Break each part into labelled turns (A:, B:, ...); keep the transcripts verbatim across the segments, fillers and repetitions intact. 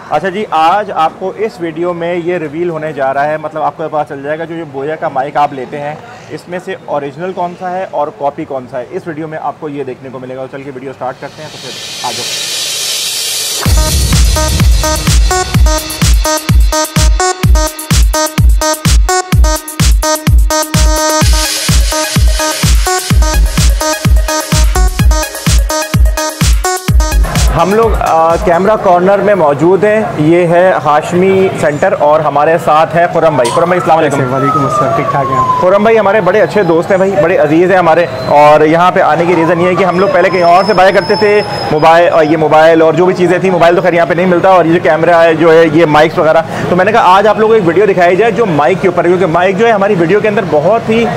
A: अच्छा जी, आज आपको इस वीडियो में ये रिवील होने जा रहा है, मतलब आपको पता चल जाएगा जो ये बोया का माइक आप लेते हैं इसमें से ओरिजिनल कौन सा है और कॉपी कौन सा है। इस वीडियो में आपको ये देखने को मिलेगा। तो चल के वीडियो स्टार्ट करते हैं, तो फिर आ जाओ। हम लोग कैमरा कॉर्नर में मौजूद हैं। ये है हाशमी सेंटर और हमारे साथ है खुरम भाई। खुरम भाई अस्सलाम वालेकुम।
B: वालेकुम अस्सलाम। ठीक ठाक हैं
A: खुरम भाई हमारे बड़े अच्छे दोस्त हैं भाई, बड़े अजीज़ हैं हमारे। और यहाँ पे आने की रीज़न ये है कि हम लोग पहले कहीं और से बाय करते थे मोबाइल, और ये मोबाइल और जो भी चीज़ें थी, मोबाइल तो खैर यहाँ पे नहीं मिलता, और ये जो कैमरा है जो है ये माइक्स वगैरह। तो मैंने कहा आज आप लोगों को एक वीडियो दिखाई जाए जो माइक के ऊपर, क्योंकि माइक जो है हमारी वीडियो के अंदर बहुत ही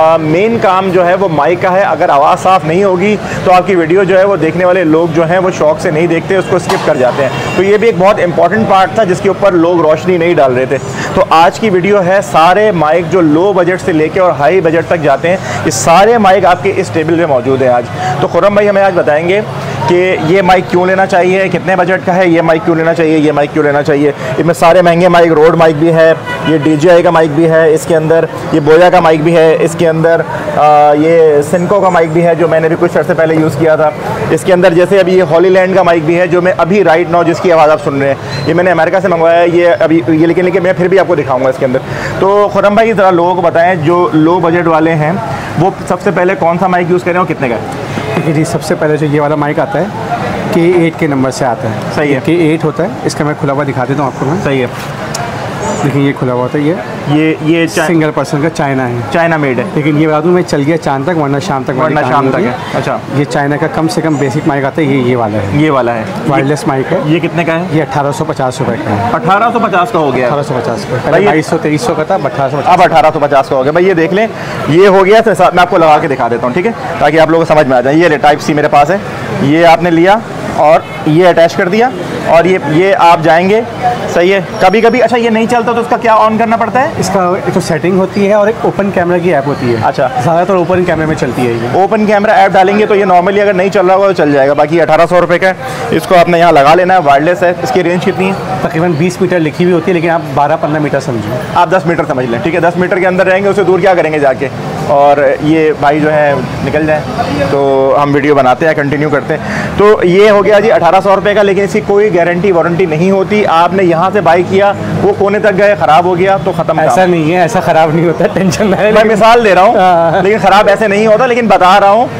A: मेन काम जो है वो माइक का है। अगर आवाज़ साफ़ नहीं होगी तो आपकी वीडियो जो है वो देखने वाले लोग जो हैं वो शौक से नहीं देखते, उसको स्किप कर जाते हैं। तो ये भी एक बहुत इंपॉर्टेंट पार्ट था जिसके ऊपर लोग रोशनी नहीं डाल रहे थे। तो आज की वीडियो है सारे माइक जो लो बजट से लेके और हाई बजट तक जाते हैं, ये सारे माइक आपके इस टेबल पे मौजूद है आज। तो खुरम भाई हमें आज बताएंगे कि ये माइक क्यों लेना चाहिए, कितने बजट का है, ये माइक क्यों लेना चाहिए, ये माइक क्यों लेना चाहिए। इसमें सारे महंगे माइक, रोड माइक भी है, ये डी जे आई का माइक भी है इसके अंदर, ये बोया का माइक भी है इसके अंदर, आ, ये सिनको का माइक भी है जो मैंने भी कुछ अर्से पहले यूज़ किया था इसके अंदर। जैसे अभी ये हॉलीलैंड का माइक भी है जो मैं अभी राइट नाउ जिसकी आवाज़ आप सुन रहे हैं, ये मैंने अमेरिका से मंगवाया है। ये अभी ये लेकिन लेकिन मैं फिर भी आपको दिखाऊंगा इसके अंदर। तो खुरम भाई ज़रा लोगों को बताएं जो लो बजट वाले हैं वो सबसे पहले कौन सा माइक यूज़ करें और कितने का है।
B: जी, सबसे पहले जो ये वाला माइक आता है के एट के नंबर से आता है।
A: सही है,
B: के एट होता है। इसका मैं खुला हुआ दिखा देता हूँ आपको मैं।
A: सही है,
B: देखिए ये खुला हुआ होता है। ये
A: ये ये
B: सिंगल पर्सन का चाइना है, चाइना
A: मेड है।
B: लेकिन ये बता दूँ मैं चल गया चांद तक, वरना शाम तक,
A: वरना शाम तक है। अच्छा,
B: ये चाइना का कम से कम बेसिक माइक आता है, ये ये वाला है।
A: ये वाला है
B: वायरलेस माइक है।
A: ये कितने का है?
B: ये अठारह सौ पचास रुपये का है।
A: अठारह सौ पचास का हो गया।
B: अठारह सौ पचास का पहले बाईस सौ तेईस सौ का था, अठारह सौ
A: अब अठारह सौ पचास का हो गया। भाई ये देख लें, ये हो गया। तो साथ मैं आपको लगा के दिखा देता हूँ, ठीक है, ताकि आप लोगों को समझ में आ जाए। ये टाइप सी मेरे पास है, ये आपने लिया और ये अटैच कर दिया और ये ये आप जाएंगे। सही है। कभी कभी अच्छा ये नहीं चलता तो उसका क्या ऑन करना पड़ता है?
B: इसका एक तो सेटिंग होती है और एक ओपन कैमरा की ऐप होती है।
A: अच्छा,
B: ज़्यादातर ओपन कैमरे में चलती है ये।
A: ओपन कैमरा ऐप डालेंगे तो ये नॉर्मली अगर नहीं चल रहा होगा तो चल जाएगा। बाकी अठारह सौ रुपये का है, इसको आपने यहाँ लगा लेना है। वायरलेस है। इसकी रेंज कितनी है?
B: तकरीबन बीस मीटर लिखी हुई होती है, लेकिन आप बारह पंद्रह मीटर समझो।
A: आप दस मीटर समझ लें, ठीक है। दस मीटर के अंदर रहेंगे, उससे दूर क्या करेंगे जाके। और ये भाई जो है निकल जाए तो हम वीडियो बनाते हैं, कंटिन्यू करते हैं। तो ये हो गया जी अठारह सौ रुपये का, लेकिन इसकी कोई गारंटी वारंटी नहीं होती। आपने यहाँ से बाई किया, वो कोने तक गए, ख़राब हो गया तो ख़त्म।
B: ऐसा नहीं है, ऐसा ख़राब नहीं होता, टेंशन नहीं है।
A: मैं मिसाल दे रहा हूँ, लेकिन ख़राब ऐसे नहीं होता, लेकिन बता रहा हूँ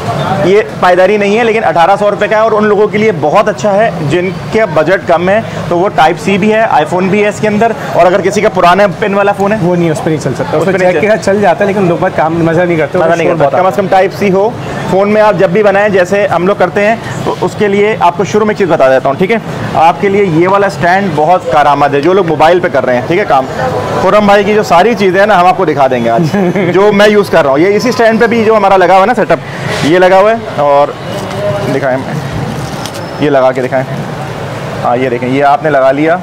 A: ये पायदारी नहीं है। लेकिन अठारह सौ रुपये का है और उन लोगों के लिए बहुत अच्छा है जिनके बजट कम है। तो वो टाइप सी भी है, आईफोन भी है इसके अंदर, और अगर किसी का पुराना पिन वाला फ़ोन है
B: वो नहीं, उस पर नहीं चल सकता।
A: उस पर
B: जैक के साथ चल जाता है, लेकिन लोग बात काम मज़ा नहीं करते,
A: मज़ा नहीं करता। कम अज़ कम टाइप सी हो फ़ोन में। आप जब भी बनाएं जैसे हम लोग करते हैं, तो उसके लिए आपको शुरू में एक चीज़ बता देता हूँ, ठीक है। आपके लिए ये वाला स्टैंड बहुत कारआमद है जो लोग मोबाइल पे कर रहे हैं, ठीक है काम। खुरम भाई की जो सारी चीज़ें हैं ना हम आपको दिखा देंगे आज जो मैं यूज़ कर रहा हूँ। ये इसी स्टैंड पे भी जो हमारा लगा हुआ है ना सेटअप, ये लगा हुआ है। और दिखाएं, ये लगा के दिखाएं। हाँ ये देखें, ये आपने लगा लिया,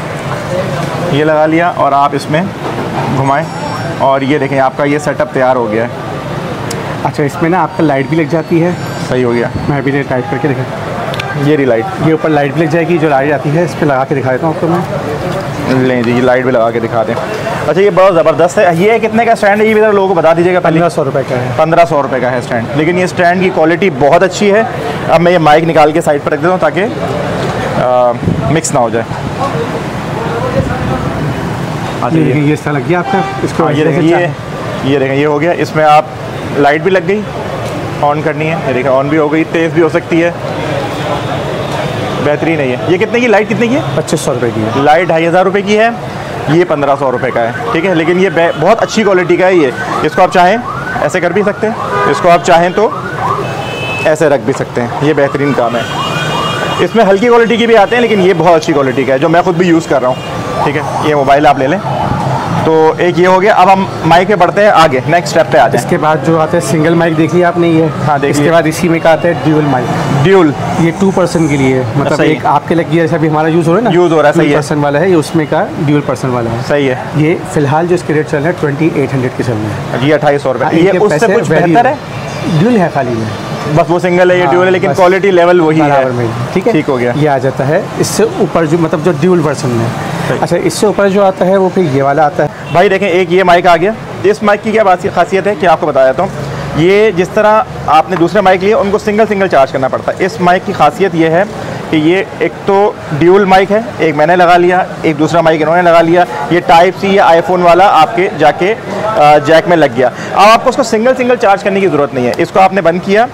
A: ये लगा लिया और आप इसमें घुमाएं और ये देखें आपका ये सेटअप तैयार हो गया है।
B: अच्छा, इसमें ना आपका लाइट भी लग जाती है।
A: सही हो गया।
B: मैं भी टाइप करके दिखा,
A: ये रही लाइट,
B: ये ऊपर लाइट भी लग जाएगी जो लाइट आती है, इस पर लगा के दिखा देता हूँ आपको मैं।
A: लें जी, ये लाइट भी लगा के दिखा दें। अच्छा, ये बहुत ज़बरदस्त है। ये कितने का स्टैंड है ये भी ज़रा लोगों को बता दीजिएगा।
B: पंद्रह सौ रुपये का है।
A: पंद्रह सौ रुपये का है स्टैंड, लेकिन ये स्टैंड की क्वालिटी बहुत अच्छी है। अब मैं ये माइक निकाल के साइड पर रख देता हूँ ताकि मिक्स ना हो जाए।
B: अच्छा, ये ये इस लग गया आपका, इसको
A: ये देखें, ये ये देखें, ये हो गया। इसमें आप लाइट भी लग गई, ऑन करनी है, ये देखें ऑन भी हो गई, तेज़ भी हो सकती है, बेहतरीन है ये। ये कितने की लाइट कितने की है?
B: पच्चीस सौ रुपये की है।
A: लाइट ढाई हज़ार रुपये की है, ये पंद्रह सौ रुपये का है, ठीक है। लेकिन ये बहुत अच्छी क्वालिटी का है ये। इसको आप चाहें ऐसे कर भी सकते हैं, इसको आप चाहें तो ऐसे रख भी सकते हैं। ये बेहतरीन काम है। इसमें हल्की क्वालिटी के भी आते हैं, लेकिन ये बहुत अच्छी क्वालिटी का है जो मैं खुद भी यूज़ कर रहा हूँ, ठीक है। ये मोबाइल आप ले लें। तो एक ये हो गया। अब हम माइक पे बढ़ते हैं आगे, नेक्स्ट स्टेप पे आ जाए।
B: इसके बाद जो आता है सिंगल माइक देख लिया आपने ये।
A: हाँ देख।
B: इसके बाद इसी में का आता है ड्यूल माइक।
A: ड्यूल,
B: ये टू पर्सन के लिए, मतलब एक आपके लगी जैसा भी हमारा यूज़ हो रहा है ना,
A: यूज़ हो रहा है। सही है।
B: पर्सन वाला है ये, उसमें का ड्यूल पर्सन वाला है।
A: सही है।
B: ये फिलहाल जो इसके रेट चल रहे हैं ट्वेंटी एट हंड्रेड के चल रहे हैं।
A: ये अट्ठाईस सौ रुपये। ये उससे कुछ बेहतर है?
B: ड्यूल है खाली में,
A: बस वो सिंगल है, ये ड्यूल है, लेकिन क्वालिटी लेवल वही है।
B: ठीक है,
A: ठीक हो गया।
B: ये आ जाता है। इससे ऊपर जो मतलब जो ड्यूल वर्जन में, अच्छा इससे ऊपर जो आता है वो फिर ये वाला आता है।
A: भाई देखें, एक ये माइक आ गया। इस माइक की क्या खासियत है कि आपको बता देता हूँ। ये जिस तरह आपने दूसरे माइक लिए उनको सिंगल सिंगल चार्ज करना पड़ता है। इस माइक की खासियत ये है कि ये एक तो ड्यूल माइक है, एक मैंने लगा लिया, एक दूसरा माइक इन्होंने लगा लिया। ये टाइप सी या आईफोन वाला आपके जाके जैक में लग गया। अब आपको उसको सिंगल सिंगल चार्ज करने की ज़रूरत नहीं है। इसको आपने बंद किया,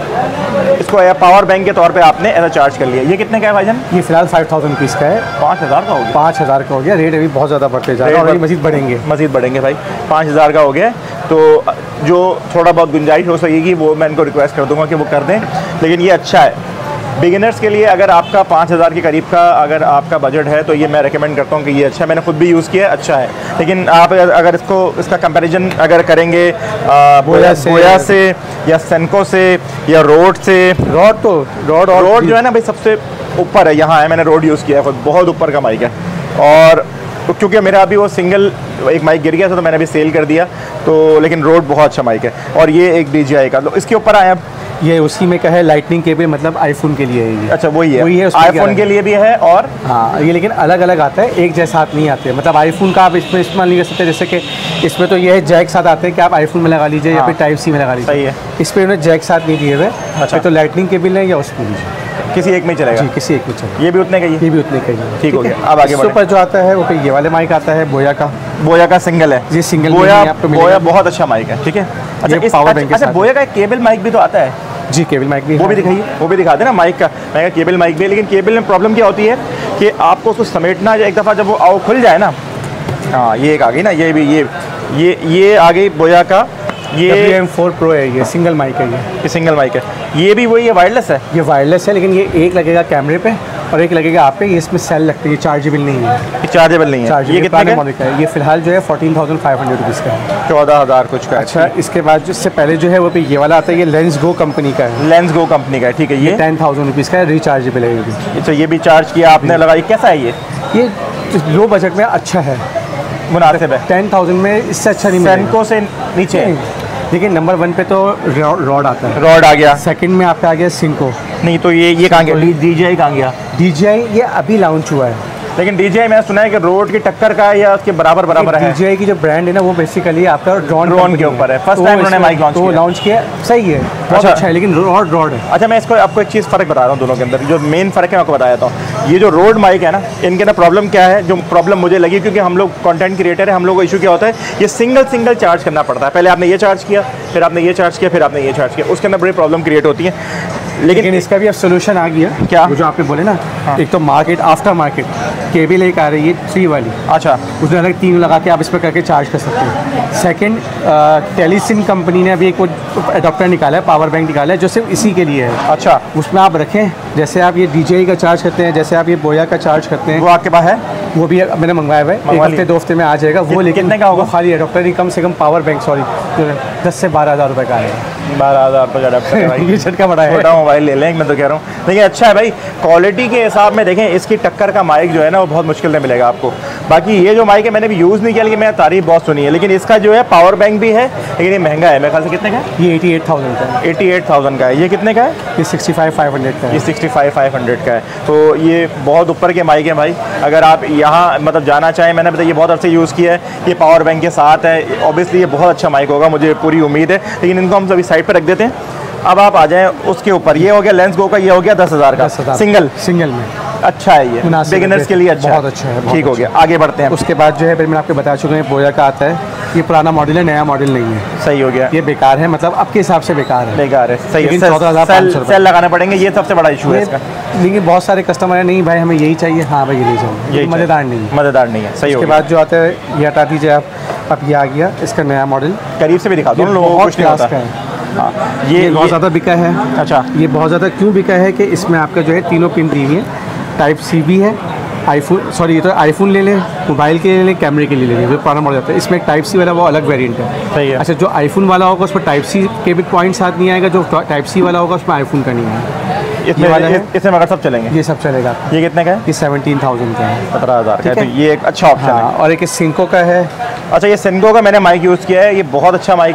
A: इसको पावर बैंक के तौर पे आपने ऐसा चार्ज कर लिया। ये कितने का है भाईजान?
B: ये फिलहाल फाइव थाउजेंड रुपीज़ का है।
A: पाँच हज़ार का हो गया।
B: पाँच हज़ार का हो गया। रेट अभी बहुत ज़्यादा बढ़ते जा रहे हैं और ये मज़ीद बढ़ेंगे,
A: मज़ीद बढ़ेंगे भाई। पाँच हज़ार का हो गया। तो जो थोड़ा बहुत गुंजाइश हो सकेगी वो मैं इनको रिक्वेस्ट कर दूंगा कि वो कर दें। लेकिन ये अच्छा है बिगिनर्स के लिए। अगर आपका पाँच हज़ार के करीब का अगर आपका बजट है तो ये मैं रेकमेंड करता हूँ कि ये अच्छा है। मैंने खुद भी यूज़ किया है, अच्छा है। लेकिन आप अगर इसको इसका कंपैरिजन अगर करेंगे बोया से, बोया से या सेनको से या रोड से,
B: रोड तो रोड और
A: रोड जो है ना भाई सबसे ऊपर है। यहाँ है, मैंने रोड यूज़ किया है खुद, बहुत ऊपर का माइक है। और क्योंकि मेरा अभी वो सिंगल एक माइक गिर गया था तो मैंने अभी सेल कर दिया। तो लेकिन रोड बहुत अच्छा माइक है। और ये एक डी जे आई का, तो इसके ऊपर आए अब
B: ये उसी में का है लाइटनिंग केबल, मतलब आईफोन के लिए है ये।
A: अच्छा वही है,
B: वही है
A: आईफोन के लिए भी है। और
B: हाँ ये लेकिन अलग अलग आता है, एक जैसा हाथ नहीं आते। मतलब आईफोन का आप इसमें इस्तेमाल नहीं कर सकते। जैसे कि इसमें तो ये है जैक साथ आते हैं कि आप आईफोन में लगा लीजिए हाँ। या फिर टाइप सी में लगा लीजिए।
A: सही है।
B: इस पर उन्हें जैक साथ नहीं दिए हुए। अच्छा तो लाइटनिंग केबल है या उसमें
A: किसी एक में चलेगा?
B: जी किसी एक में चलेगा।
A: ये भी उतने का ही?
B: ये भी उतने का ही।
A: ठीक हो गया। अब आगे बढ़ें।
B: ऊपर जो आता है वो फिर ये वाले माइक आता है बोया का।
A: बोया का सिंगल है
B: जी, सिंगल
A: बोया। बोया बहुत अच्छा माइक है। ठीक है। अच्छा इस
B: पावर बैंक।
A: अच्छा बोया का केबल माइक भी तो आता है?
B: जी केबल माइक भी,
A: वो भी दिखाइए, वो भी दिखा देना माइक का। मैं केबल माइक भी है, लेकिन केबल में प्रॉब्लम क्या होती है कि आपको उसको समेटना, एक दफ़ा जब वो आओ खुल जाए ना। हाँ ये एक आ गई ना, ये भी ये ये ये आ गई बोया का। ये
B: एम फोर प्रो है, ये सिंगल माइक है। ये
A: ये सिंगल माइक है। ये भी वही है, वायरलेस है?
B: ये वायरलेस है, लेकिन ये एक लगेगा कैमरे पे और एक लगेगा आप पे। ये इसमें सेल लगती है, ये चार्जेबल नहीं है।
A: ये चार्जेबल नहीं है। ये कितने का है?
B: ये फिलहाल जो है fourteen thousand five hundred rupees का है,
A: चौदह हज़ार कुछ का।
B: अच्छा इसके बाद जिससे पहले जो है वो पे ये वाला आता है, ये लेंस गो कंपनी का है।
A: लेंस गो कंपनी का है, ठीक है। ये
B: टेन थाउजेंड रुपीज़ का है, रिचार्जेबल है ये भी।
A: अच्छा ये भी चार्ज किया आपने, लगाई। कैसा है ये?
B: ये लो बजट में अच्छा है,
A: मुनासिब है।
B: टेन थाउजेंड में इससे अच्छा नहीं मिलेगा।
A: सेनको से नीचे?
B: देखिए नंबर वन पे तो रॉड आता है,
A: रॉड आ गया।
B: सेकंड में आपका आ गया सिंको।
A: नहीं तो ये ये कहाँ गया? डी जे आई कहाँ गया?
B: डी जे आई ये अभी लॉन्च हुआ है,
A: लेकिन डी जे आई मैंने सुना है कि रोड की टक्कर का या उसके बराबर बराबर है।
B: डी जे आई की जो ब्रांड है ना वो बेसिकली आपका ड्रोन
A: ड्रोन के ऊपर है। फर्स्ट टाइम उन्होंने माइक लॉन्च किया।
B: लॉन्च किया सही है, बहुत अच्छा है, लेकिन रॉड रॉड है।
A: अच्छा मैं इसको आपको एक चीज़ फ़र्क बता रहा हूँ दोनों के अंदर। जो मेन फ़र्क है मैं आपको बता देता हूँ। ये जो रोड माइक है ना, इनके अंदर प्रॉब्लम क्या है, जो प्रॉब्लम मुझे लगी, क्योंकि हम लोग कंटेंट क्रिएटर है, हम लोग को इशू क्या होता है, ये सिंगल सिंगल चार्ज करना पड़ता है। पहले आपने ये चार्ज किया, फिर आपने ये चार्ज किया, फिर आपने ये चार्ज किया, उसके अंदर बड़ी प्रॉब्लम क्रिएट होती है।
B: लेकिन, लेकिन इसका भी अब सोल्यूशन आ गया।
A: क्या?
B: जो आपने बोले ना हाँ। एक तो मार्केट आफ्टर मार्केट केबल एक आ रही है थ्री वाली।
A: अच्छा
B: उसमें अलग तीन लगा के आप इस पर करके चार्ज कर सकते हैं। सेकंड टेलीसिन कंपनी ने अभी एक वो अडॉप्टर निकाला है, पावर बैंक निकाला है जो सिर्फ इसी के लिए है।
A: अच्छा
B: उसमें आप रखें, जैसे आप ये डी जे आई का चार्ज करते हैं, जैसे आप ये बोया का चार्ज करते हैं,
A: वो आपके पास है?
B: वो भी मैंने मंगवाया हुआ है, एक हफ्ते दो हफ्ते में आ जाएगा वो। लेकिन
A: कितने का होगा?
B: खाली अडॉप्टर ही कम से कम पावर बैंक सॉरी दस से बारह हज़ार रुपये का है।
A: बारह हज़ार रुपये का अडॉप्टर है भाई।
B: ये झटका बड़ा है।
A: छोटा मोबाइल ले लें, मैं तो कह रहा हूँ। देखिए अच्छा है भाई, क्वालिटी के हिसाब में देखें इसकी टक्कर का माइक जो है ना वो बहुत मुश्किल में मिलेगा आपको। बाकी ये जो माइक है मैंने भी यूज़ नहीं किया, लेकिन मैंने तारीफ बहुत सुनी है। लेकिन इसका जो है पावर बैंक भी है, लेकिन ये महंगा है। मेरे ख्याल से कितने का है?
B: ये एटी एट थाउजेंड का है।
A: एटी एट थाउजेंड का है। ये कितने का है?
B: ये सिक्सटी फाइव फाइव हंड्रेड का है।
A: ये सिक्सटी फाइव फाइव हंड्रेड का है। तो ये बहुत ऊपर के माइक हैं भाई। अगर आप यहाँ मतलब जाना चाहें, मैंने बताया ये बहुत अर्से यूज़ किया है, ये पावर बैंक के साथ है। ऑब्वियसली ये बहुत अच्छा माइक होगा, मुझे पूरी उम्मीद है। लेकिन इनको हम सभी साइड पर रख देते हैं। अब आप आ जाएं उसके ऊपर। ये हो गया लेंस गो का, ये हो गया दस हज़ार का सिंगल
B: सिंगल में।
A: अच्छा है, ये बिगिनर्स के लिए अच्छा,
B: बहुत अच्छा है।
A: ठीक हो गया, आगे बढ़ते हैं।
B: उसके बाद जो है फिर मैंने आपको बता चुका हूँ बोया का आता है, ये पुराना मॉडल है, नया मॉडल नहीं है।
A: सही हो गया।
B: ये बेकार है, मतलब आपके हिसाब से बेकार है।
A: बेकार है, सही है।
B: चौदह हज़ार पाँच सौ
A: सेल लगाने पड़ेंगे, ये सबसे बड़ा इशू है इसका।
B: लेकिन बहुत सारे कस्टमर है नहीं भाई हमें यही चाहिए, हाँ भाई ये ले जाओ, ये मज़ेदार नहीं है।
A: मज़ेदार नहीं है, सही हो
B: गया। उसके बाद जो आता है ये हटा दीजिए आप। अब ये आ गया इसका नया मॉडल,
A: करीब से भी दिखा दो लोगों को, कुछ नहीं होता है।
B: हाँ, ये, ये बहुत ज़्यादा बिका है। अच्छा ये बहुत ज़्यादा क्यों बिका है कि इसमें आपका जो है तीनों पिन दी हुई है, टाइप सी भी है, आईफोन सॉरी ये तो आईफोन ले लें, मोबाइल के ले लें, कैमरे के लिए ले लें, वो पुराना मॉडल जाता है। इसमें एक टाइप सी वाला वो अलग वेरिएंट है।
A: सही है।
B: अच्छा जो आईफोन वाला होगा उसमें टाइप सी के भी पॉइंट साथ नहीं आएगा, जो टाइप सी वाला होगा उसमें आईफोन का नहीं है।
A: इसमें वाला है, इसमें मगर सब चलेंगे,
B: ये सब चलेगा।
A: ये कितने का है?
B: ये सेवनटीन थाउजेंड का है,
A: सत्रह हज़ार का है। तो ये एक अच्छा ऑप्शन है।
B: और एक सिंको का है।
A: अच्छा ये सिंको का मैंने माइक यूज़ किया है, ये बहुत अच्छा माइक है।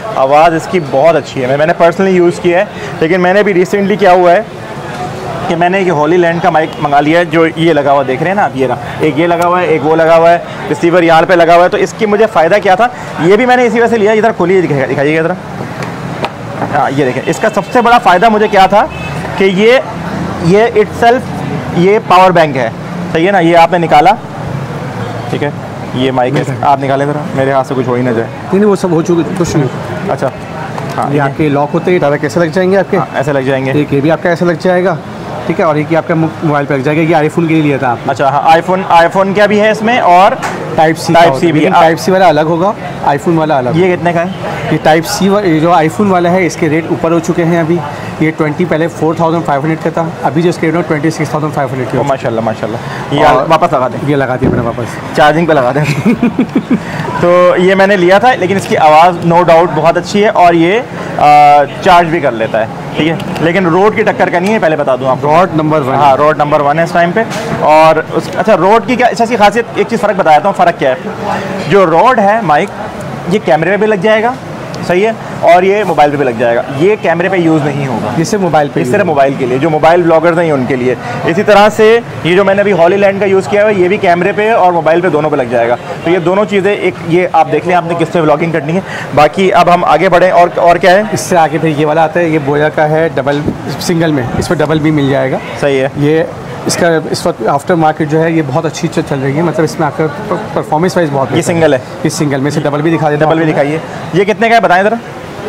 A: आवाज़ इसकी बहुत अच्छी है। मैंने पर्सनली यूज़ किया है, लेकिन मैंने भी रिसेंटली क्या हुआ है कि मैंने ये होली लैंड का माइक मंगा लिया है, जो ये लगा हुआ देख रहे हैं ना आप, ये रहा, एक ये लगा हुआ है, एक वो लगा हुआ है, रिसीवर यहाँ पे लगा हुआ है। तो इसकी मुझे फ़ायदा क्या था, ये भी मैंने इसी वजह से लिया। इधर खोलिए, दिखाइएगा इधर, हाँ ये देखें। इसका सबसे बड़ा फ़ायदा मुझे क्या था कि ये ये इटसेल्फ ये पावर बैंक है, सही है ना। ये आपने निकाला, ठीक है, ये माइक है, आप निकालें ज़रा, मेरे हाथ से कुछ हो ही ना जाए।
B: नहीं वो सब हो चुकी, कुछ नहीं।
A: अच्छा हाँ,
B: ये आपके लॉक होते हैं, डायरेक्ट कैसे लग जाएंगे आपके,
A: हाँ, ऐसे लग जाएंगे।
B: एक ये भी आपका ऐसे लग जाएगा, ठीक है, और एक ही आपका मोबाइल पे लग जाएगा। ये आईफोन के लिए लिया था आपने।
A: अच्छा हाँ, आईफोन आईफोन क्या भी है इसमें, और
B: टाइप सी
A: टाइप सी भी है।
B: टाइप सी वाला अलग होगा, आईफोन वाला अलग।
A: ये कितने का है?
B: ये टाइप सी जो आईफोन वाला है इसके रेट ऊपर हो चुके हैं अभी। ये ट्वेंटी पहले फोर थाउजेंड फाइव हंड्रेड का था, अभी जो इसके rate twenty six thousand five hundred की।
A: माशाल्लाह माशाल्लाह। ये वापस लगा दें,
B: ये लगा दिया मैंने वापस,
A: चार्जिंग पे लगा दें। तो ये मैंने लिया था, लेकिन इसकी आवाज़ नो डाउट बहुत अच्छी है, और ये आ, चार्ज भी कर लेता है, ठीक है। लेकिन रोड की टक्कर का नहीं है, पहले बता दूं आपको।
B: रोड नंबर वन,
A: हाँ रोड नंबर वन है इस टाइम पे। और उस अच्छा, रोड की क्या ऐसी खासियत, एक चीज़ फ़र्क बताता हूँ। फ़र्क क्या है, जो रोड है माइक, ये कैमरे पे भी लग जाएगा, सही है, और ये मोबाइल पे भी लग जाएगा। ये कैमरे पे यूज़ नहीं होगा,
B: जिससे मोबाइल पे,
A: इस तरह मोबाइल के लिए, जो मोबाइल ब्लॉगर्स हैं उनके लिए। इसी तरह से ये जो मैंने अभी हॉली लैंड का यूज़ किया है, ये भी कैमरे पे और मोबाइल पे दोनों पे लग जाएगा। तो ये दोनों चीज़ें, एक ये आप देख लें आपने किससे व्लॉगिंग करनी है। बाकी अब हम आगे बढ़ें, और और क्या है
B: इससे आगे फिर ये वाला आता है, ये बोया का है, डबल सिंगल में, इस पर डबल भी मिल जाएगा,
A: सही है।
B: ये इसका इस वक्त आफ्टर मार्केट जो है ये बहुत अच्छी चल रही है, मतलब इसमें आपका परफॉर्मेंस वाइज बहुत।
A: ये सिंगल है,
B: इस सिंगल में से डबल भी दिखा देते,
A: डबल भी दिखाइए। ये कितने का है बताएं ज़रा।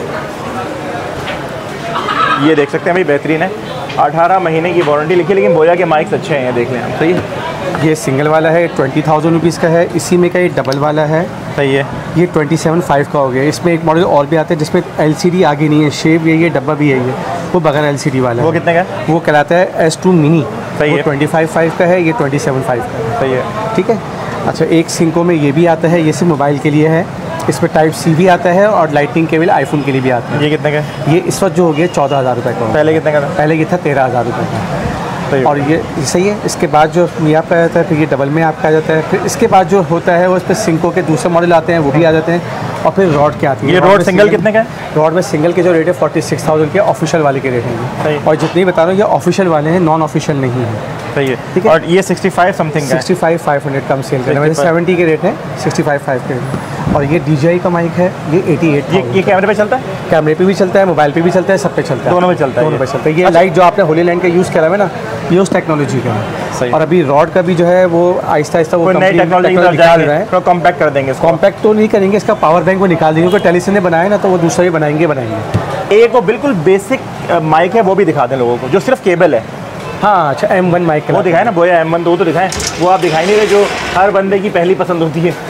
A: ये देख सकते हैं भाई, बेहतरीन है, अठारह महीने की वारंटी लिखी है, लेकिन बोया के माइक्स अच्छे हैं, ये देख लें आप, सही है।
B: ये सिंगल वाला है, ट्वेंटी थाउजेंड रुपीज़ का है। इसी में का ये डबल वाला है,
A: सही है,
B: ये ट्वेंटी सेवन फाइव का हो गया। इसमें एक मॉडल और भी आता है जिसमें एलसीडी आगे नहीं है, शेप यही है, डब्बा भी यही है, वो बगैर एलसीडी वाला है।
A: वो कितने का है?
B: वो कहलाता है एस टू मिनी,
A: सही है,
B: ट्वेंटी फाइव फाइव का है, ये ट्वेंटी सेवन फाइव का है,
A: सही है,
B: ठीक है। अच्छा, एक सिंको में ये भी आता है, ये सिर्फ मोबाइल के लिए है, इसमें टाइप सी भी आता है, और लाइटिंग केबल आईफोन के लिए भी आता है।
A: ये कितने का है?
B: ये इस वक्त जो हो गया चौदह हज़ार रुपये का।
A: पहले कितने का था?
B: पहले ये था तेरह हज़ार रुपये का। और ये सही है। इसके बाद जो ये आपका आ जाता है, फिर ये डबल में आपका आ जाता है। फिर इसके बाद जो होता है वो इस पर सिंको के दूसरे मॉडल आते हैं, वो भी आ जाते हैं। और फिर रॉड के आती है।
A: ये रॉड सिंगल कितने का है?
B: रॉड में सिंगल के जो रेट है फोर्टी सिक्स थाउजेंड के ऑफिशियल वाले के रेट हैं, और जितने बता रहा हूँ ये ऑफिशियल वाले हैं, नॉन ऑफिशियल नहीं है,
A: सही है, ठीक है। और ये सिक्सटी फाइव समथिंग का,
B: सिक्सटी फाइव फाइव हंड्रेड कम सेल करना है, सेवेंटी के रेट है, सिक्सटी फाइव फाइव के। और ये डी जे आई का माइक है, ये एटी एट।
A: ये ये कैमरे पे चलता है?
B: कैमरे पे भी चलता है, मोबाइल पे भी चलता है, सब पे चलता है,
A: दोनों पे चलता है,
B: दोनों पे चलता है। ये लाइट जो आपने होली लैंड का यूज़ करा है ना, ये उस टेक्नोलॉजी का है। और अभी रॉड का भी जो है वो आहिस्ता आहिस्ता वो
A: नई टेक्नोलॉजी निकाल रहे हैं, तो कॉम्पैक्ट कर देंगे।
B: कॉम्पैक्ट तो नहीं करेंगे, इसका पावर बैंक वो निकाल देंगे, क्योंकि टेलीसन ने बनाया ना, तो वो दूसरा ही बनाएंगे बनाएंगे
A: एक वो बिल्कुल बेसिक माइक है, वो भी दिखा दें लोगों को, जो सिर्फ केबल है।
B: हाँ अच्छा, एम वन माइक
A: वो दिखाए ना, बोया एम वन, तो वो तो दिखाएं, वो आप दिखाई नहीं रहे, जो हर बंदे की पहली पसंद होती है।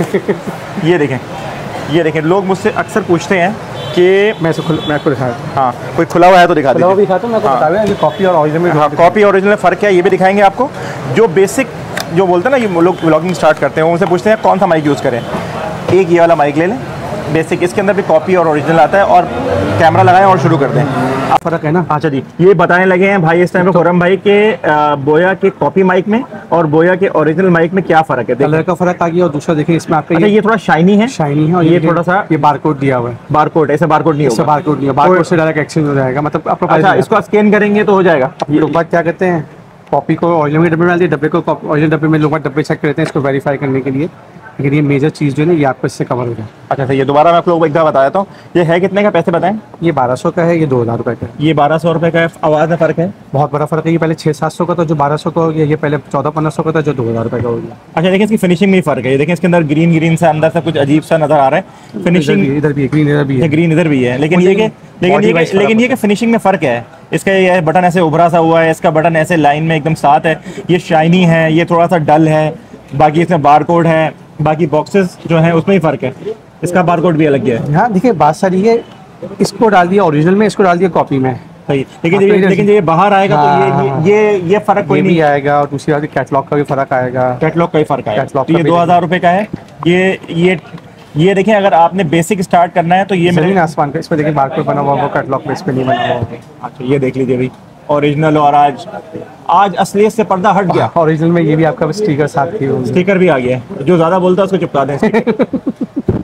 A: ये देखें, ये देखें, लोग मुझसे अक्सर पूछते हैं कि
B: मैं इसको मैं आपको दिखाया,
A: हाँ कोई खुला हुआ है तो दिखा दीजिए।
B: भी दिखाता हूँ मैं आपको, बता रहा हूँ कॉपी और ओरिजिनल में।
A: हाँ, कॉपी और ओरिजिनल में फ़र्क है, ये भी दिखाएंगे आपको। जो बेसिक जो बोलते हैं ना, ये लोग व्लॉगिंग स्टार्ट करते हैं, वो उनसे पूछते हैं कौन सा माइक यूज़ करें। एक ये वाला माइक ले लें बेसिक, इसके अंदर भी कॉपी और ओरिजिनल आता है, और कैमरा लगाएं और शुरू कर दें।
B: फ़र्क है ना।
A: अच्छा जी, ये बताने लगे हैं भाई इस टाइम पे खुरम भाई के बोया के कॉपी माइक में और बोया के ओरिजिनल माइक में क्या फ़र्क है।
B: कलर का फ़र्क आ गया, और दूसरा देखिए इसमें आपका
A: अच्छा, ये थोड़ा शाइनी है,
B: शाइनी है, और
A: ये थोड़ा सा
B: ये बारकोड दिया हुआ है।
A: बारकोड, ऐसे बारकोड नहीं होगा,
B: बारकोड नहीं है, बारकोड से डायरेक्ट एक्सचेंज हो जाएगा, मतलब आपका।
A: अच्छा, इसको स्कैन करेंगे तो हो जाएगा।
B: लोग बात क्या करते हैं, कॉपी को ओरिजिनल के डब्बे में डालते हैं, डब्बे को ओरिजिनल डब्बे में लोग डब्बे चेक करते हैं इसको वेरीफाई करने के लिए, लेकिन ये मेजर चीज़ जो है ना, ये आपको इससे कवर हो जाए।
A: अच्छा सही है, दोबारा मैं आप लोगों को एक बार बता देता हूँ, ये है कितने का, पैसे बताएं।
B: ये बारह सौ का है, ये दो हज़ार रुपये का है।
A: ये बारह सौ रुपये का है, आवाज़ में फ़र्क है,
B: बहुत बड़ा फ़र्क है। ये पहले छः सात सौ का था, जो बारह सौ का हो गया, ये पहले चौदह पंद्रह सौ का था, जो दो हज़ार रुपये का हो गया।
A: अच्छा देखिए, इसकी फिनिशिंग में फ़र्क है, ये देखें इसके अंदर ग्रीन ग्रीन सा अंदर से कुछ अजीब सा नज़र आ रहा है। फिनिशिंग
B: इधर भी ग्रीन, इधर भी है
A: ग्रीन, इधर भी है, लेकिन ये कि लेकिन ये लेकिन ये कि फिनिशिंग में फ़र्क है। इसका ये बटन ऐसे उभरा सा हुआ है, इसका बटन ऐसे लाइन में एकदम साथ है, ये शाइनी है, ये थोड़ा सा डल है। बाकी इसमें बारकोड है, बाकी बॉक्सेस जो हैं उसमें ही फ़र्क है, इसका बारकोड भी अलग है।
B: हाँ देखिए, बात सारी है, इसको डाल दिया ओरिजिनल में, इसको डाल दिया कॉपी में,
A: सही। लेकिन ये लेकिन ये बाहर आएगा तो ये ये ये फ़र्क कोई नहीं
B: आएगा, और दूसरी बात कैटलॉग का भी फ़र्क आएगा,
A: कैटलॉग का ही फ़र्क आएगा। तो ये दो हज़ार रुपये का है। ये ये ये देखें, अगर आपने बेसिक स्टार्ट करना है तो ये
B: ज़मीन आसमान का, इस पर देखिए बारकोड बना हुआ, वो कैटलॉग पे इस पर नहीं बना हुआ।
A: अच्छा, ये देख लीजिए भाई, ओरिजिनल, और आज आज असलियत से पर्दा हट गया।
B: ओरिजिनल में ये भी आपका स्टिकर साथ ही होगा,
A: स्टिकर भी आ गया है, जो ज़्यादा बोलता है उसको चिपका दें।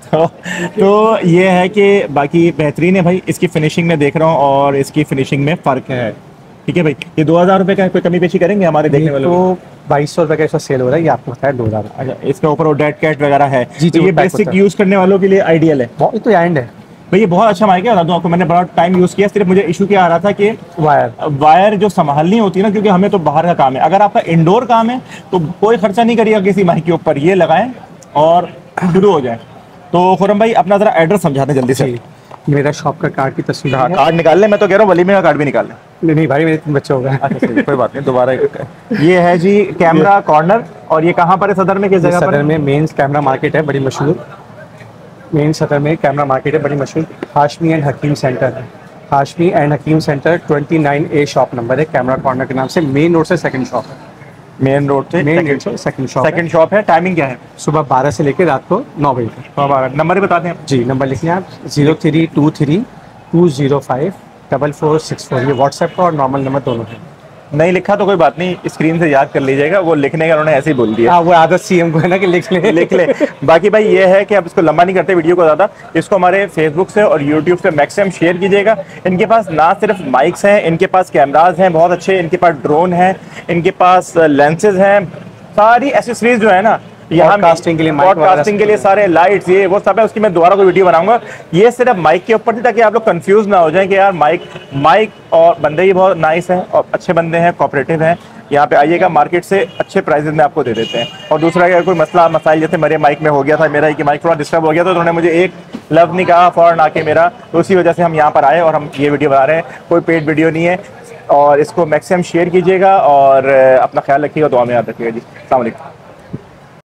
A: तो, तो ये है कि बाकी बेहतरीन है भाई, इसकी फिनिशिंग में देख रहा हूँ और इसकी फिनिशिंग में फ़र्क है। ठीक है भाई, ये दो हज़ार रुपये का कोई कमी पेशी करेंगे हमारे देखने वालों को?
B: तो बाईस सौ रुपये का इसका सेल हो रहा है, ये आपको बताया दो हज़ार।
A: अच्छा, इसके ऊपर वो डेड कैट वगैरह है
B: जी,
A: तो
B: जी,
A: ये
B: वो पैक
A: बेसिक
B: होता है।
A: यूज़ करने वालों के लिए आइडियल है।
B: बहुत तो एंड है
A: भाई, ये बहुत अच्छा माइक है, बता दूं आपको, मैंने बड़ा टाइम यूज़ किया, सिर्फ मुझे इशू क्या आ रहा था कि
B: वायर
A: वायर जो संभालनी होती है ना, क्योंकि हमें तो बाहर का काम है। अगर आपका इंडोर काम है तो कोई खर्चा नहीं करिएगा किसी माइक के ऊपर, ये लगाएं और शुरू हो जाए। तो खुरम भाई अपना जरा एड्रेस समझा दें जल्दी से।
B: मेरा शॉप का कार्ड की तस्वीर।
A: हाँ, कार्ड निकाल लें, मैं तो कह रहा हूँ वलीमे का कार्ड भी निकाल लें।
B: नहीं नहीं भाई, मेरे तीन बच्चे हो गए।
A: अच्छा सही, कोई बात नहीं, दोबारा। ये है जी कैमरा कॉर्नर, और ये कहाँ पर है? सदर में किस जगह पर?
B: सदर में मेन कैमरा मार्केट है, बड़ी मशहूर। मेन सदर में कैमरा मार्केट है, बड़ी मशहूर। हाशमी एंड हकीम सेंटर है। हाशमी एंड हकीम सेंटर उनतीस ए शॉप नंबर है, कैमरा कॉर्नर के नाम से। मेन रोड से सेकंड शॉप है।
A: मेन रोड से
B: मेन रोड से सेकंड शॉप
A: सेकंड शॉप है। टाइमिंग क्या है?
B: सुबह बारह से लेकर रात को नौ बजे तक।
A: बारह। नंबर बता दें आप।
B: जी, नंबर लिख लें आप, zero three two three two zero five double four six four. ये व्हाट्सएप का और नॉर्मल नंबर दोनों है।
A: नहीं लिखा तो कोई बात नहीं, स्क्रीन से याद कर लीजिएगा, वो लिखने का उन्होंने ऐसे ही बोल दिया।
B: हाँ, वो आदत सीएम को है ना कि लिख ले
A: लिख ले। बाकी भाई ये है कि अब इसको लंबा नहीं करते वीडियो को ज़्यादा, इसको हमारे फेसबुक से और यूट्यूब से मैक्सिमम शेयर कीजिएगा। इनके पास ना सिर्फ माइक्स हैं, इनके पास कैमराज हैं बहुत अच्छे, इनके पास ड्रोन है, इनके पास लेंसेज हैं, सारी एसेसरीज जो है ना यहाँ
B: कास्टिंग के लिए,
A: पॉडकास्टिंग के लिए सारे लाइट्स, ये वो सब है। उसकी मैं दोबारा कोई वीडियो बनाऊंगा। ये सिर्फ माइक के ऊपर थी ताकि आप लोग कंफ्यूज ना हो जाएं कि यार माइक माइक और बंदे ही बहुत नाइस हैं और अच्छे बंदे हैं, कोऑपरेटिव हैं। यहाँ पे आइएगा, मार्केट से अच्छे प्राइसेस में आपको दे देते हैं। और दूसरा अगर कोई मसला मसाइल जैसे मेरे माइक में हो गया था, मेरा कि माइक थोड़ा डिस्टर्ब हो गया था, तो उन्होंने मुझे एक लफ्ज़ नहीं कहा फ़ौरन आके मेरा, तो उसी वजह से हम यहाँ पर आए और हम ये वीडियो बना रहे हैं। कोई पेड वीडियो नहीं है। और इसको मैक्सिमम शेयर कीजिएगा और अपना ख्याल रखिएगा, दुआ में याद रखिएगा जी। अस्सलाम वालेकुम।